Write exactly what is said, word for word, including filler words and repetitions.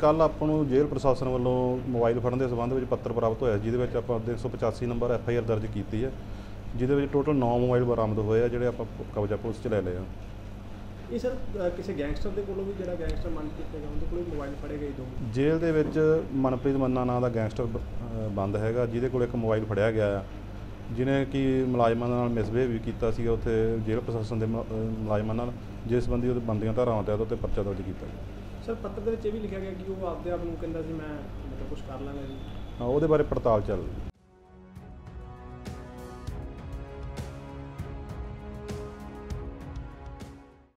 ਕੱਲ੍ਹ ਆਪਾਂ ਨੂੰ ਜੇਲ੍ਹ ਪ੍ਰਸ਼ਾਸਨ ਵੱਲੋਂ ਮੋਬਾਈਲ ਫੜਨ ਦੇ ਸੰਬੰਧ ਵਿੱਚ ਪੱਤਰ ਪ੍ਰਾਪਤ ਹੋਇਆ, ਜਿਹਦੇ ਵਿੱਚ ਆਪਾਂ ਤਿੰਨ ਸੌ ਪਚਾਸੀ ਨੰਬਰ ਐਫ ਆਈ ਆਰ ਦਰਜ ਕੀਤੀ ਹੈ, ਜਿਹਦੇ ਵਿੱਚ ਟੋਟਲ ਨੌ ਮੋਬਾਈਲ ਬਰਾਮਦ ਹੋਏ ਆ, ਜਿਹੜੇ ਆਪਾਂ ਕਬਜ਼ਾ ਪੁਲਿਸ 'ਚ ਲੈ ਲਏ ਆ। ਇਹ ਸਰ ਕਿਸੇ ਗੈਂਗਸਟਰ ਦੇ ਕੋਲੋਂ ਵੀ, ਜਿਹੜਾ ਗੈਂਗਸਟਰ ਮੰਨ ਕੀਤਾ ਗਿਆ, ਉਹਦੇ ਕੋਲ ਮੋਬਾਈਲ ਫੜੇ ਗਏ ਦੋ। ਜੇਲ੍ਹ ਦੇ ਵਿੱਚ ਮਨਪ੍ਰੀਤ ਮੰਨਾ ਨਾਂ ਦਾ ਗੈਂਗਸਟਰ ਬੰਦ ਹੈਗਾ, ਜਿਹਦੇ ਕੋਲ ਇੱਕ ਮੋਬਾਈਲ ਫੜਿਆ ਗਿਆ ਆ, ਜਿਹਨੇ ਕਿ ਮੁਲਾਜ਼ਮਾਂ ਨਾਲ ਮਿਸਬਿਹੇਵ ਵੀ ਕੀਤਾ ਸੀਗਾ ਉੱਥੇ ਜੇਲ੍ਹ ਪ੍ਰਸ਼ਾਸਨ ਦੇ ਮੁਲਾਜ਼ਮਾਂ ਨਾਲ, ਜਿਸ ਸੰਬੰਧੀ ਉਹਦੇ ਬੰਦੀਆਂ ਧਾਰਾਵਾਂ ਤਹਿਤ ਉੱਤੇ ਪਰਚਾ ਦਰਜ ਕੀਤਾ ਗਿਆ। ਸਰ ਪੱਤਰ ਦੇ ਵਿੱਚ ਇਹ ਵੀ ਲਿਖਿਆ ਗਿਆ ਕਿ ਉਹ ਆਪਦੇ ਆਪ ਨੂੰ ਕਹਿੰਦਾ ਸੀ ਮੈਂ ਮਤਲਬ ਕੁਛ ਕਰ ਲਾਂਗਾ ਜੀ। ਹਾਂ, ਉਹਦੇ ਬਾਰੇ ਪੜਤਾਲ ਚੱਲ ਰਹੀ ਹੈ।